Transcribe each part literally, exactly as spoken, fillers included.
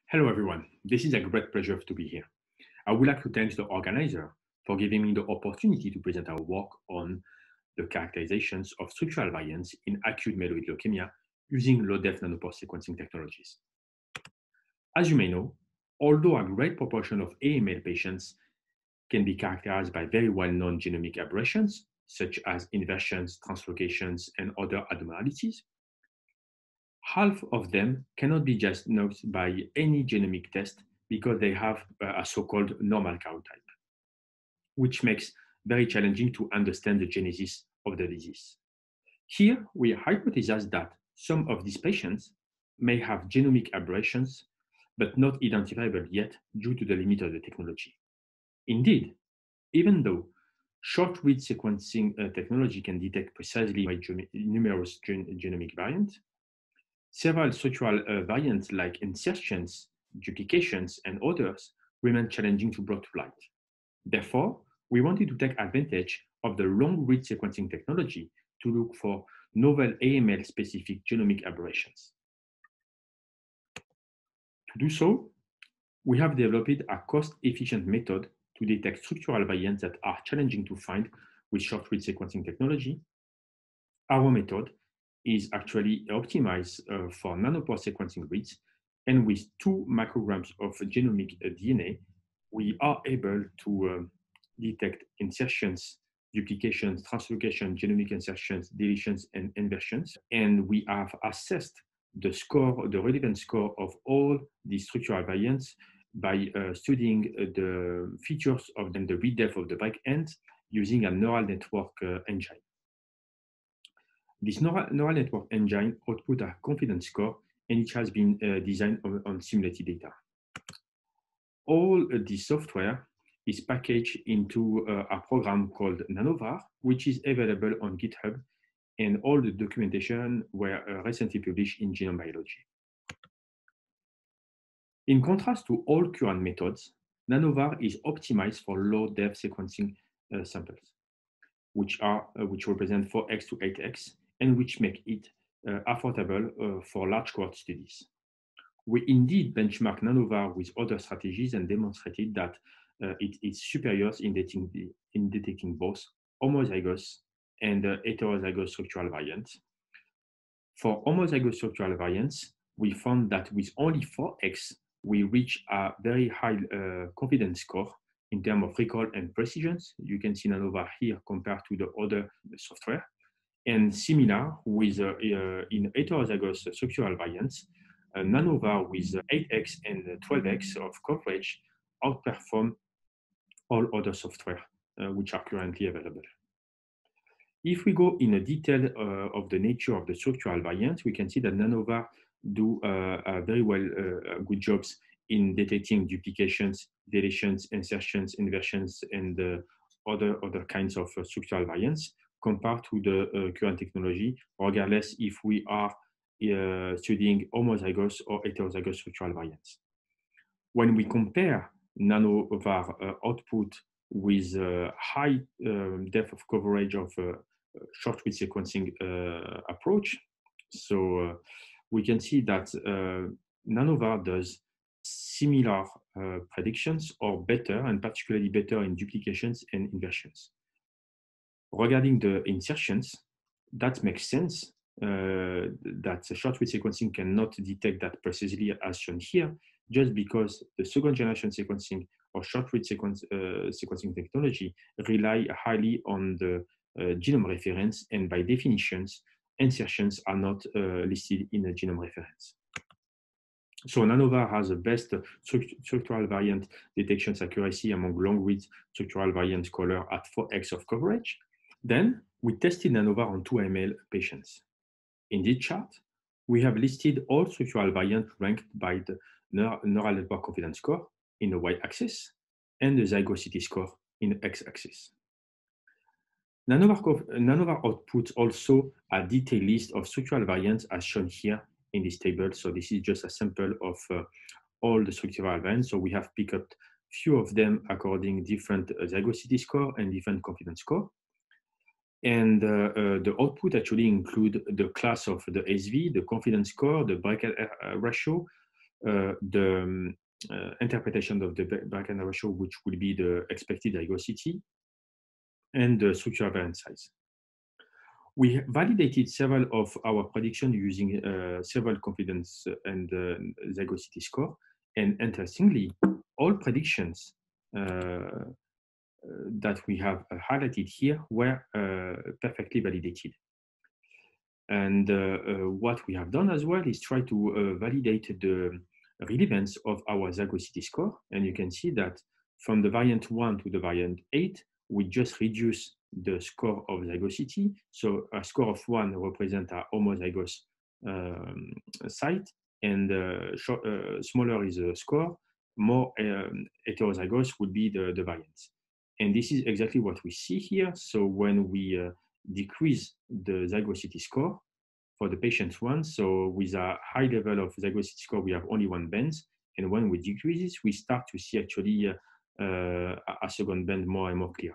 Hello, everyone. This is a great pleasure to be here. I would like to thank the organizer for giving me the opportunity to present our work on the characterizations of structural variants in acute myeloid leukemia using low-def nanopore sequencing technologies. As you may know, although a great proportion of A M L patients can be characterized by very well-known genomic aberrations, such as inversions, translocations, and other abnormalities, half of them cannot be diagnosed by any genomic test because they have a so-called normal karyotype, which makes very challenging to understand the genesis of the disease. Here, we hypothesize that some of these patients may have genomic aberrations, but not identifiable yet due to the limit of the technology. Indeed, even though short-read sequencing uh, technology can detect precisely by numerous gen genomic variants, several structural uh, variants like insertions, duplications, and others remain challenging to bring to light. Therefore, we wanted to take advantage of the long-read sequencing technology to look for novel A M L-specific genomic aberrations. To do so, we have developed a cost-efficient method to detect structural variants that are challenging to find with short-read sequencing technology. Our method is actually optimized uh, for nanopore sequencing reads, and with two micrograms of genomic uh, D N A, we are able to um, detect insertions, duplications, translocations, genomic insertions, deletions, and inversions. And we have assessed the score, the relevant score of all these structural variants by uh, studying uh, the features of them, the read depth of the break end using a neural network uh, engine. This neural, neural network engine output a confidence score, and it has been uh, designed on, on simulated data. All uh, this software is packaged into uh, a program called Nanovar, which is available on GitHub, and all the documentation were uh, recently published in Genome Biology. In contrast to all current methods, Nanovar is optimized for low-def sequencing uh, samples, which are uh, which represent four x to eight x, and which make it uh, affordable uh, for large cohort studies. We indeed benchmark Nanovar with other strategies and demonstrated that uh, it is superior in detecting, in detecting both homozygous and uh, heterozygous structural variants. For homozygous structural variants, we found that with only four x, we reach a very high uh, confidence score in terms of recall and precision. You can see Nanovar here compared to the other software. And similar with uh, uh, in heterozygous structural variants, uh, Nanovar with eight x and twelve x of coverage outperform all other software uh, which are currently available. If we go in a detail uh, of the nature of the structural variants, we can see that Nanovar do uh, very well uh, good jobs in detecting duplications, deletions, insertions, inversions, and uh, other, other kinds of uh, structural variants compared to the uh, current technology, regardless if we are uh, studying homozygous or heterozygous structural variants. When we compare Nanovar uh, output with uh, high um, depth of coverage of uh, short-read sequencing uh, approach, so uh, we can see that uh, Nanovar does similar uh, predictions or better, and particularly better in duplications and inversions. Regarding the insertions, that makes sense uh, that short-read sequencing cannot detect that precisely as shown here, just because the second generation sequencing or short-read sequence, uh, sequencing technology rely highly on the uh, genome reference, and by definitions, insertions are not uh, listed in the genome reference. So Nanovar has the best structural variant detections accuracy among long-read structural variant color at four x of coverage. Then we tested Nanovar on two A M L patients. In this chart, we have listed all structural variants ranked by the neural network confidence score in the y-axis and the zygosity score in the x-axis. Nanovar, Nanovar outputs also a detailed list of structural variants as shown here in this table. So this is just a sample of uh, all the structural variants. So we have picked up few of them according different uh, zygosity score and different confidence score. And uh, uh, the output actually include the class of the S V, the confidence score, the break uh, ratio, uh, the um, uh, interpretation of the Barkana ratio, which will be the expected zygosity, and the structural variant size. We validated several of our predictions using uh, several confidence and uh, zygosity score. And interestingly, all predictions uh, that we have highlighted here were uh, perfectly validated. And uh, uh, what we have done as well is try to uh, validate the relevance of our zygosity score. And you can see that from the variant one to the variant eight, we just reduce the score of zygosity. So a score of one represents a homozygous um, site, and uh, short, uh, smaller is a score, more um, heterozygous would be the, the variance. And this is exactly what we see here. So when we uh, decrease the zygosity score for the patient one, so with a high level of zygosity score, we have only one band. And when we decrease it, we start to see actually uh, uh, a second band more and more clear.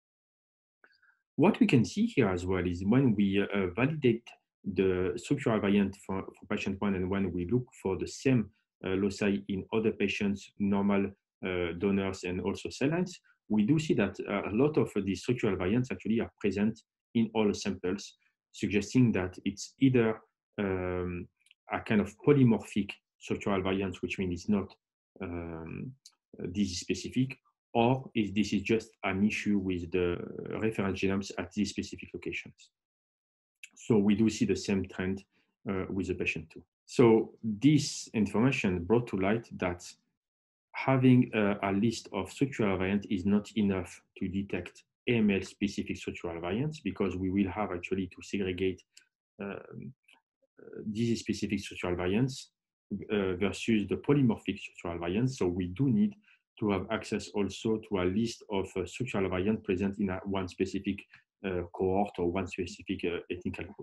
What we can see here as well is when we uh, validate the structural variant for, for patient one, and when we look for the same uh, loci in other patients, normal uh, donors, and also cell lines, we do see that a lot of these structural variants actually are present in all samples, suggesting that it's either um, a kind of polymorphic structural variant, which means it's not um, disease specific, or if this is just an issue with the reference genomes at these specific locations. So we do see the same trend uh, with the patient too. So this information brought to light that having a, a list of structural variants is not enough to detect A M L-specific structural variants, because we will have actually to segregate um, disease-specific structural variants uh, versus the polymorphic structural variants. So we do need to have access also to a list of uh, structural variants present in a, one specific uh, cohort or one specific uh, ethnical group.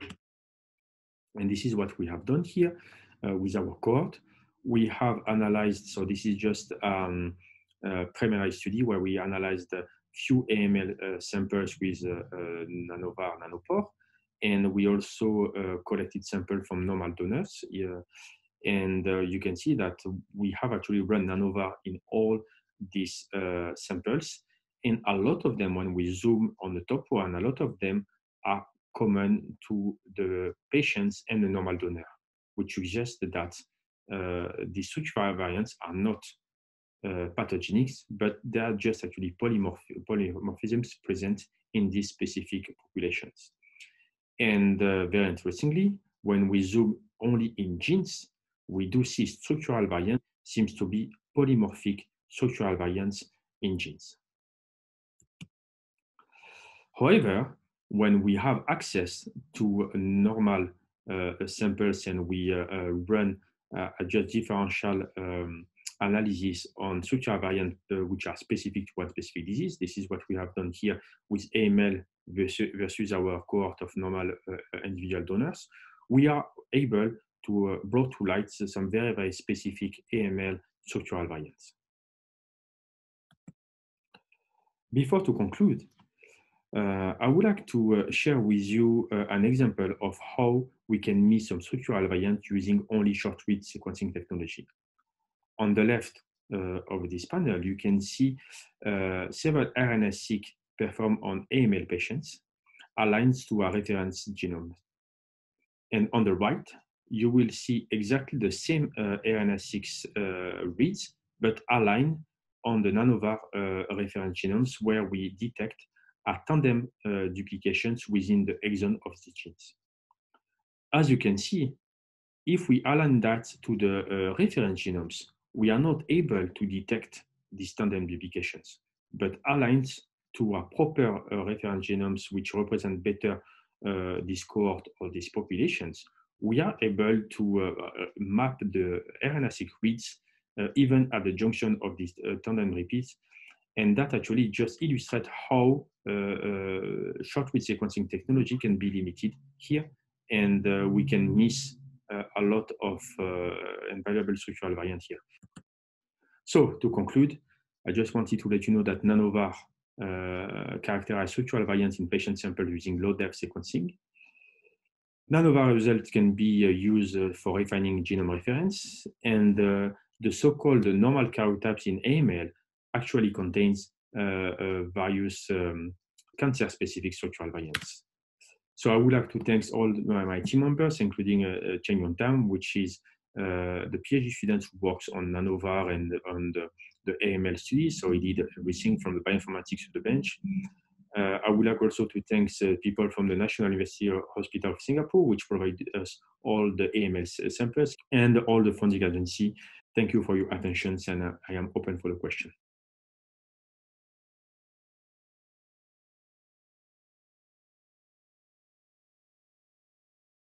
And this is what we have done here uh, with our cohort. We have analyzed, so this is just um, a preliminary study where we analyzed a few A M L uh, samples with uh, uh, Nanovar, Nanopore, and we also uh, collected samples from normal donors. Uh, and uh, you can see that we have actually run Nanovar in all these uh, samples. And a lot of them, when we zoom on the top one, a lot of them are common to the patients and the normal donor, which suggests that uh, the structural variants are not uh, pathogenic, but they are just actually polymorph polymorphisms present in these specific populations. And uh, very interestingly, when we zoom only in genes, we do see structural variants seems to be polymorphic structural variants in genes. However, when we have access to normal uh, samples and we uh, uh, run uh, just differential um, analysis on structural variants uh, which are specific to one specific disease, this is what we have done here with A M L versus, versus our cohort of normal uh, individual donors, we are able to uh, bring to light some very, very specific A M L structural variants. Before to conclude, Uh, I would like to uh, share with you uh, an example of how we can miss some structural variants using only short-read sequencing technology. On the left uh, of this panel, you can see uh, several R N A-seq performed on A M L patients aligned to a reference genome. And on the right, you will see exactly the same uh, R N A-seq uh, reads, but aligned on the Nanovar uh, reference genomes, where we detect are tandem uh, duplications within the exon of the genes. As you can see, if we align that to the uh, reference genomes, we are not able to detect these tandem duplications, but aligned to a proper uh, reference genomes which represent better uh, this cohort or these populations, we are able to uh, map the R N A-seq reads uh, even at the junction of these uh, tandem repeats. And that actually just illustrates how uh, uh, short-read sequencing technology can be limited here, and uh, we can miss uh, a lot of uh, invaluable structural variants here. So to conclude, I just wanted to let you know that Nanovar uh, characterizes structural variants in patient samples using low-depth sequencing. NanoVar results can be uh, used uh, for refining genome reference, and uh, the so-called normal karyotypes in A M L actually contains uh, uh, various um, cancer-specific structural variants. So I would like to thank all my, my team members, including uh, Chen Yong Tam, which is uh, the PhD student who works on NanoVar and on the, the A M L studies. So he did everything from the bioinformatics to the bench. Uh, I would like also to thank uh, people from the National University Hospital of Singapore, which provided us all the A M L samples, and all the funding agency. Thank you for your attention, and uh, I am open for the question.